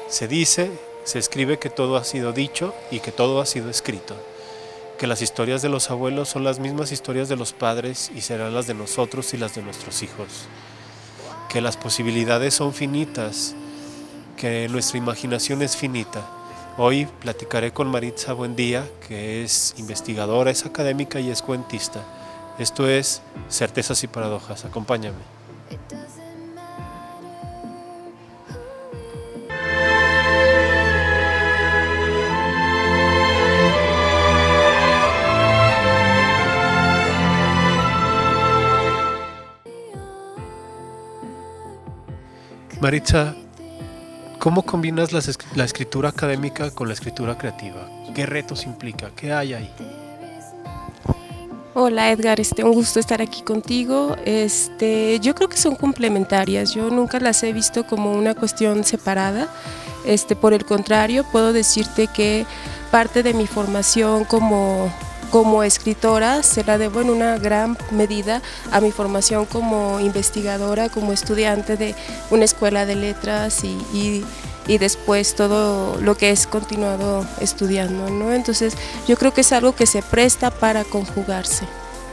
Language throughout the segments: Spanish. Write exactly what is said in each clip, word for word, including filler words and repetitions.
Se dice, se escribe que todo ha sido dicho y que todo ha sido escrito, que las historias de los abuelos son las mismas historias de los padres y serán las de nosotros y las de nuestros hijos, que las posibilidades son finitas, que nuestra imaginación es finita. Hoy platicaré con Maritza Buendía, que es investigadora, es académica y es cuentista. Esto es Certezas y Paradojas. Acompáñame. Maritza, ¿cómo combinas la, la escritura académica con la escritura creativa? ¿Qué retos implica? ¿Qué hay ahí? Hola Edgar, este, un gusto estar aquí contigo. Este, yo creo que son complementarias, yo nunca las he visto como una cuestión separada. Este, por el contrario, puedo decirte que parte de mi formación como, como escritora se la debo en una gran medida a mi formación como investigadora, como estudiante de una escuela de letras y, y y después todo lo que es continuado estudiando, ¿no? Entonces yo creo que es algo que se presta para conjugarse.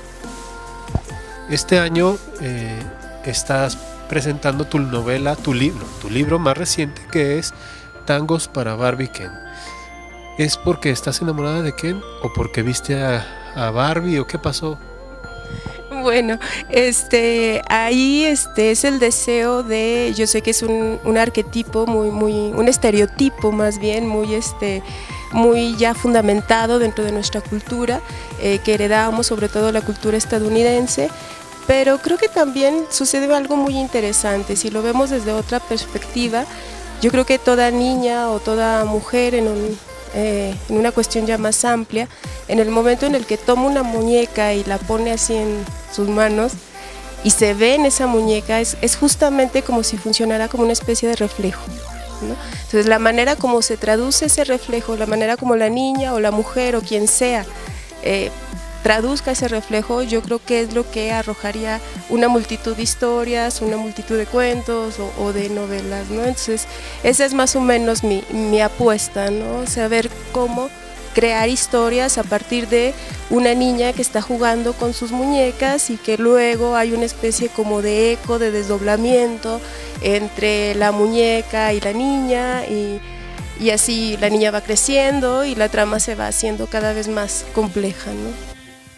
Este año eh, estás presentando tu novela, tu libro, tu libro más reciente, que es Tangos para Barbie Ken. ¿Es porque estás enamorada de Ken o porque viste a, a Barbie o qué pasó? Bueno, este, ahí este, es el deseo de, yo sé que es un, un arquetipo, muy, muy, un estereotipo más bien, muy, este, muy ya fundamentado dentro de nuestra cultura, eh, que heredamos sobre todo la cultura estadounidense, pero creo que también sucede algo muy interesante, si lo vemos desde otra perspectiva. Yo creo que toda niña o toda mujer en un Eh, en una cuestión ya más amplia, en el momento en el que toma una muñeca y la pone así en sus manos y se ve en esa muñeca, es, es justamente como si funcionara como una especie de reflejo, ¿no? Entonces la manera como se traduce ese reflejo, la manera como la niña o la mujer o quien sea eh, traduzca ese reflejo, yo creo que es lo que arrojaría una multitud de historias, una multitud de cuentos o, o de novelas, ¿no? Entonces esa es más o menos mi, mi apuesta, ¿no? Saber cómo crear historias a partir de una niña que está jugando con sus muñecas y que luego hay una especie como de eco, de desdoblamiento entre la muñeca y la niña y, y así la niña va creciendo y la trama se va haciendo cada vez más compleja, ¿no?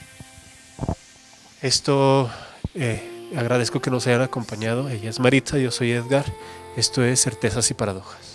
Esto, eh, agradezco que nos hayan acompañado. Ella es Maritza, yo soy Edgar. Esto es Certezas y Paradojas.